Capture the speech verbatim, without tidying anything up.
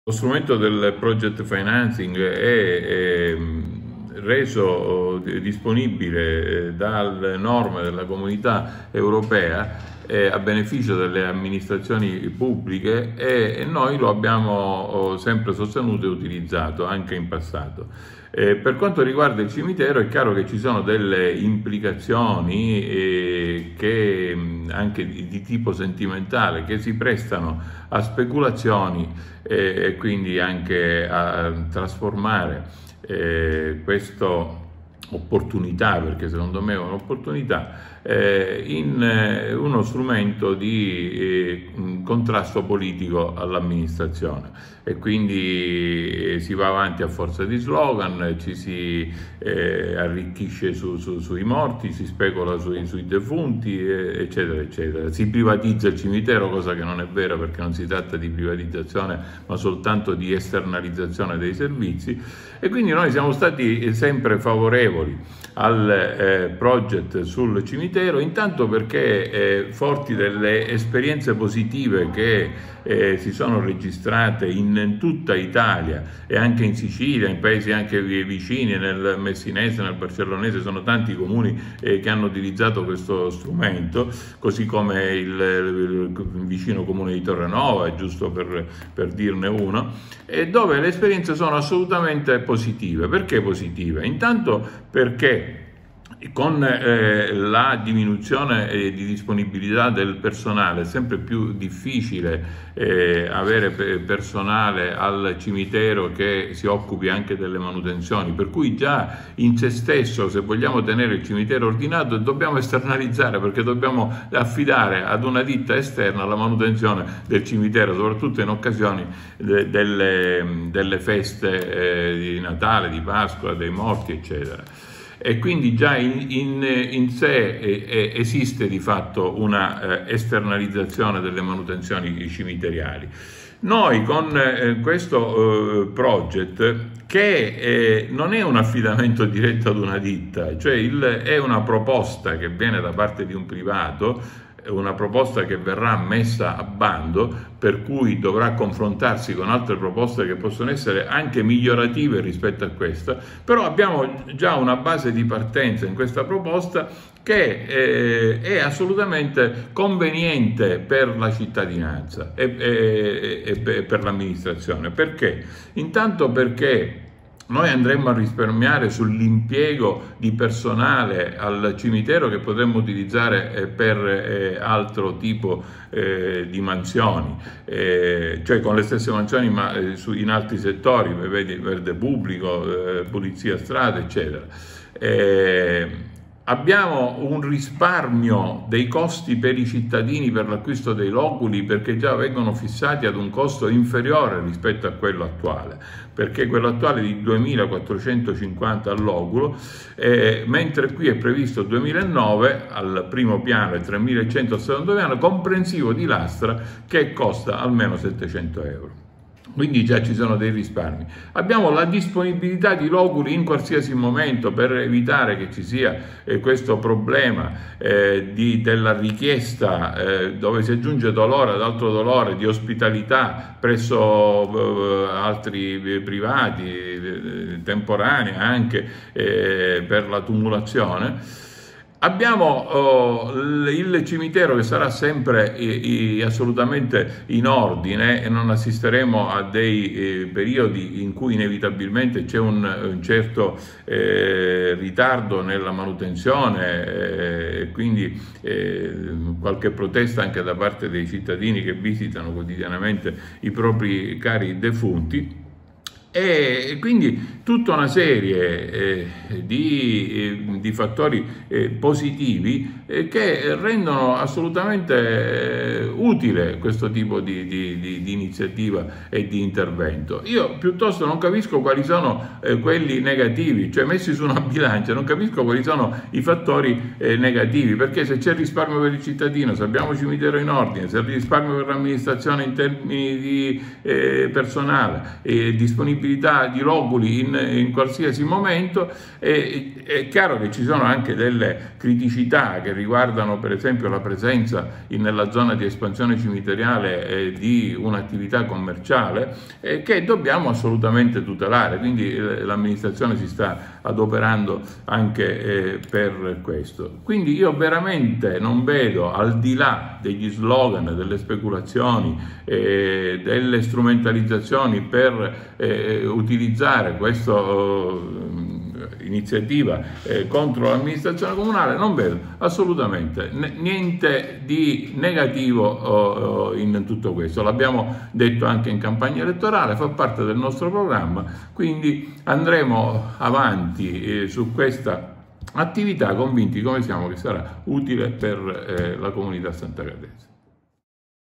Lo strumento del project financing è, è reso disponibile dalle norme della comunità europea eh, a beneficio delle amministrazioni pubbliche e, e noi lo abbiamo sempre sostenuto e utilizzato anche in passato. Eh, per quanto riguarda il cimitero è chiaro che ci sono delle implicazioni eh, che, anche di, di tipo sentimentale che si prestano a speculazioni eh, e quindi anche a trasformare eh, questa opportunità, perché secondo me è un'opportunità, eh, in eh, uno strumento di eh, contrasto politico all'amministrazione e quindi eh, si va avanti a forza di slogan, ci si eh, arricchisce su, su, sui morti, si specula sui, sui defunti, eh, eccetera, eccetera. Si privatizza il cimitero, cosa che non è vera perché non si tratta di privatizzazione ma soltanto di esternalizzazione dei servizi e quindi noi siamo stati sempre favorevoli al eh, project sul cimitero, intanto perché eh, forti delle esperienze positive che eh, si sono registrate in tutta Italia e anche in Sicilia, in paesi anche vicini, nel Messinese, nel Barcellonese, sono tanti comuni eh, che hanno utilizzato questo strumento, così come il, il vicino comune di Torrenova, giusto per, per dirne uno, e dove le esperienze sono assolutamente positive. Perché positive? Intanto perché con eh, la diminuzione eh, di disponibilità del personale è sempre più difficile eh, avere personale al cimitero che si occupi anche delle manutenzioni, per cui già in sé stesso, se vogliamo tenere il cimitero ordinato, dobbiamo esternalizzare, perché dobbiamo affidare ad una ditta esterna la manutenzione del cimitero, soprattutto in occasioni de delle, delle feste eh, di Natale, di Pasqua, dei morti, eccetera. E quindi già in, in, in sé eh, esiste di fatto una eh, esternalizzazione delle manutenzioni cimiteriali. Noi con eh, questo eh, project, che eh, non è un affidamento diretto ad una ditta, cioè il, è una proposta che viene da parte di un privato, una proposta che verrà messa a bando, per cui dovrà confrontarsi con altre proposte che possono essere anche migliorative rispetto a questa, però abbiamo già una base di partenza in questa proposta che eh, è assolutamente conveniente per la cittadinanza e, e, e per l'amministrazione. Perché? Intanto perché noi andremmo a risparmiare sull'impiego di personale al cimitero che potremmo utilizzare eh, per eh, altro tipo eh, di mansioni, eh, cioè con le stesse mansioni ma eh, su, in altri settori, vedi, verde pubblico, eh, polizia strada, eccetera. Eh, Abbiamo un risparmio dei costi per i cittadini per l'acquisto dei loculi, perché già vengono fissati ad un costo inferiore rispetto a quello attuale, perché quello attuale è di duemilaquattrocentocinquanta al loculo, eh, mentre qui è previsto duemilanove al primo piano e tremilacento al secondo piano, comprensivo di lastra, che costa almeno settecento euro. Quindi già ci sono dei risparmi. Abbiamo la disponibilità di loculi in qualsiasi momento per evitare che ci sia eh, questo problema eh, di, della richiesta eh, dove si aggiunge dolore ad altro dolore, di ospitalità presso eh, altri privati, eh, temporanea anche eh, per la tumulazione. Abbiamo oh, il cimitero che sarà sempre eh, assolutamente in ordine e non assisteremo a dei eh, periodi in cui inevitabilmente c'è un, un certo eh, ritardo nella manutenzione e eh, quindi eh, qualche protesta anche da parte dei cittadini che visitano quotidianamente i propri cari defunti. E quindi tutta una serie eh, di, eh, di fattori eh, positivi eh, che rendono assolutamente eh, utile questo tipo di, di, di, di iniziativa e di intervento. Io piuttosto non capisco quali sono eh, quelli negativi, cioè messi su una bilancia, non capisco quali sono i fattori eh, negativi, perché se c'è risparmio per il cittadino, se abbiamo cimitero in ordine, se c'è risparmio per l'amministrazione in termini di eh, personale e disponibilità disponibilità di loculi in, in qualsiasi momento. E, è chiaro che ci sono anche delle criticità che riguardano per esempio la presenza in, nella zona di espansione cimiteriale eh, di un'attività commerciale eh, che dobbiamo assolutamente tutelare, quindi eh, l'amministrazione si sta adoperando anche eh, per questo. Quindi io veramente non vedo, al di là degli slogan, delle speculazioni, eh, delle strumentalizzazioni per eh, utilizzare questa eh, iniziativa eh, contro l'amministrazione comunale, non vedo assolutamente niente di negativo oh, in tutto questo. L'abbiamo detto anche in campagna elettorale, fa parte del nostro programma, quindi andremo avanti eh, su questa attività convinti come siamo che sarà utile per eh, la comunità santagatese.